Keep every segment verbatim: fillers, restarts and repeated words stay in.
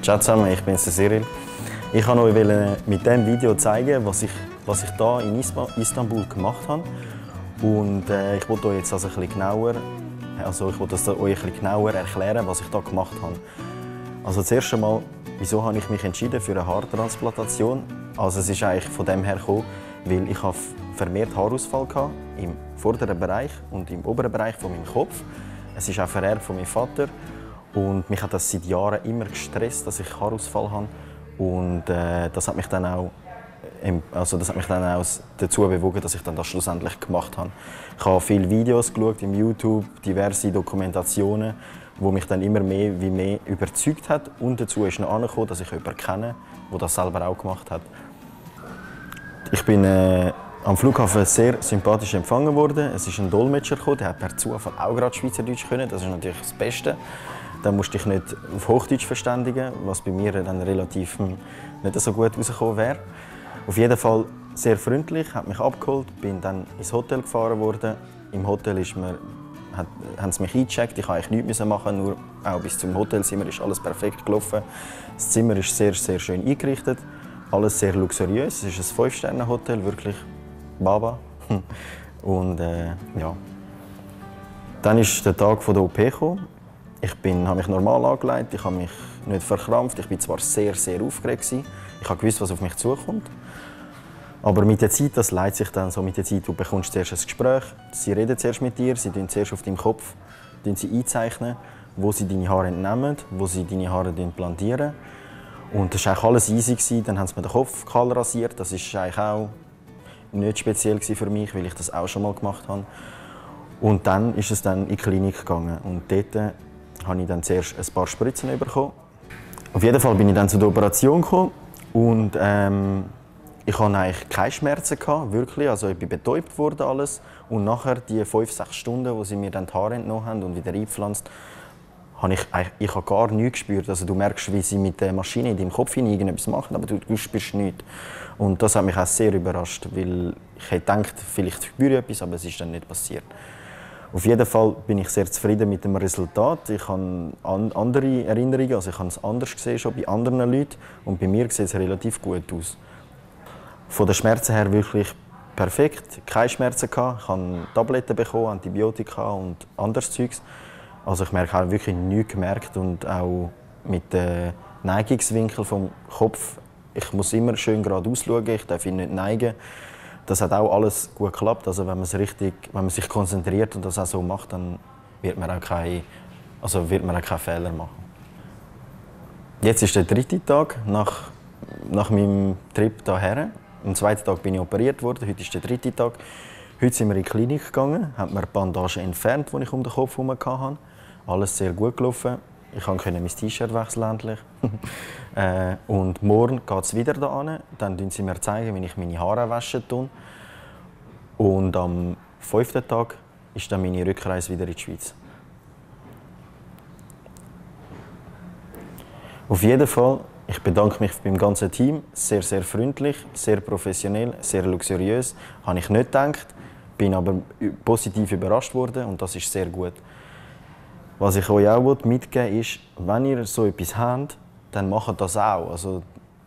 Ciao zusammen, ich bin Cyril. Ich wollte euch mit diesem Video zeigen, was ich, was ich hier in Istanbul gemacht habe. Und äh, ich wollte euch jetzt also ein bisschen genauer, also ich wollte euch ein bisschen genauer erklären, was ich hier gemacht habe. Also das erste Mal, wieso habe ich mich entschieden für eine Haartransplantation? Also es ist eigentlich von dem her gekommen, weil ich habe vermehrt Haarausfall hatte, im vorderen Bereich und im oberen Bereich von meinem Kopf. Es ist auch vererbt von meinem Vater. Und mich hat das seit Jahren immer gestresst, dass ich Haarausfall habe. Und äh, das hat mich dann auch, also das hat mich dann auch dazu bewogen, dass ich dann das schlussendlich gemacht habe. Ich habe viele Videos geschaut im YouTube, diverse Dokumentationen, wo mich dann immer mehr wie mehr überzeugt hat. Und dazu ist noch angekommen, dass ich jemanden kenne, der das selber auch gemacht hat. Ich bin äh, am Flughafen sehr sympathisch empfangen worden. Es ist ein Dolmetscher gekommen, der hat per Zufall auch gerade Schweizerdeutsch können. Das ist natürlich das Beste. Dann musste ich nicht auf Hochdeutsch verständigen, was bei mir dann relativ nicht so gut rausgekommen wäre. Auf jeden Fall sehr freundlich, hat mich abgeholt, bin dann ins Hotel gefahren worden. Im Hotel ist mir, hat, haben sie mich eingecheckt, ich musste eigentlich nichts machen, nur auch bis zum Hotelzimmer ist alles perfekt gelaufen. Das Zimmer ist sehr, sehr schön eingerichtet, alles sehr luxuriös. Es ist ein Fünf-Sterne-Hotel, wirklich Baba. Und äh, ja. Dann ist der Tag der O P gekommen. Ich bin, habe mich normal angelegt, ich habe mich nicht verkrampft. Ich war zwar sehr, sehr aufgeregt. Ich habe gewusst, was auf mich zukommt. Aber mit der Zeit, das leitet sich dann so mit der Zeit, du bekommst zuerst ein Gespräch. Sie reden zuerst mit dir, sie zeichnen zuerst auf deinem Kopf sie einzeichnen, wo sie deine Haare entnehmen, wo sie deine Haare plantieren. Und das war eigentlich alles easy. Dann haben sie mir den Kopf kahl rasiert. Das war eigentlich auch nicht speziell für mich, weil ich das auch schon mal gemacht habe. Und dann ist es dann in die Klinik gegangen. Und dort habe ich dann zuerst ein paar Spritzen bekommen. Auf jeden Fall bin ich dann zu der Operation gekommen und ähm, ich hatte eigentlich keine Schmerzen gehabt, wirklich. Also ich bin betäubt worden alles und nachher die fünf, sechs Stunden, wo sie mir dann die Haare entnommen haben und wieder eingepflanzt, habe ich, ich habe gar nichts gespürt. Also du merkst, wie sie mit der Maschine in deinem Kopf irgendetwas machen, aber du, du spürst nichts. Und das hat mich auch sehr überrascht, weil ich hätte gedacht, vielleicht spüre ich etwas, aber es ist dann nicht passiert. Auf jeden Fall bin ich sehr zufrieden mit dem Resultat. Ich habe an andere Erinnerungen, also ich habe es anders gesehen schon bei anderen Leuten und bei mir sieht es relativ gut aus. Von den Schmerzen her wirklich perfekt, keine Schmerzen gehabt. Ich habe Tabletten bekommen, Antibiotika und anderes Zeugs. Also ich merke auch wirklich nichts gemerkt und auch mit dem Neigungswinkel vom Kopf. Ich muss immer schön geradeaus schauen, ich darf ihn nicht neigen. Das hat auch alles gut geklappt. Also wenn man, es richtig, wenn man sich konzentriert und das auch so macht, dann wird man auch keine, also wird man auch keine Fehler machen. Jetzt ist der dritte Tag nach, nach meinem Trip hierher. Am zweiten Tag bin ich operiert worden, heute ist der dritte Tag. Heute sind wir in die Klinik gegangen, haben mir Bandagen entfernt, die ich um den Kopf herum hatte. Alles sehr gut gelaufen. Ich konnte mein T-Shirt wechseln endlich. äh, und morgen geht es wieder da hin. Dann zeigen sie mir, zeigen, wie ich meine Haare wasche. Und am fünften Tag ist dann meine Rückreise wieder in die Schweiz. Auf jeden Fall, ich bedanke mich beim ganzen Team. Sehr, sehr freundlich, sehr professionell, sehr luxuriös. Habe ich nicht gedacht, bin aber positiv überrascht worden und das ist sehr gut. Was ich euch auch mitgeben will, ist, wenn ihr so etwas habt, dann macht das auch. Also,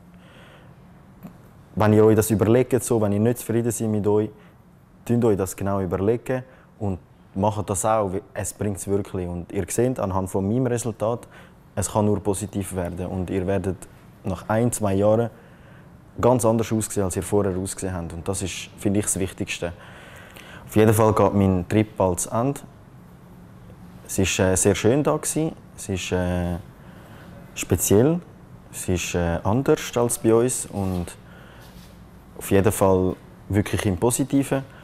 wenn ihr euch das überlegt, so, wenn ihr nicht zufrieden seid mit euch, tut euch das genau überlegen und macht das auch. Es bringt es wirklich. Und ihr seht anhand von meinem Resultat, es kann nur positiv werden. Und ihr werdet nach ein, zwei Jahren ganz anders aussehen, als ihr vorher ausgesehen habt. Und das ist, finde ich, das Wichtigste. Auf jeden Fall geht mein Trip bald zu Ende. Es war äh, sehr schön da. Es ist äh, speziell. Es ist äh, anders als bei uns. Und auf jeden Fall wirklich im Positiven.